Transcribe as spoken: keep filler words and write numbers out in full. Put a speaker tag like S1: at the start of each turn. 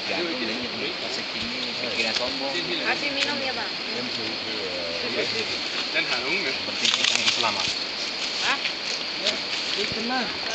S1: Gantung ini masa kini pikiran sombong.
S2: Kasih minum ya bang.
S3: Dan hanung ya.
S1: Penting kita yang selamat.
S2: Hah?
S4: Itu mah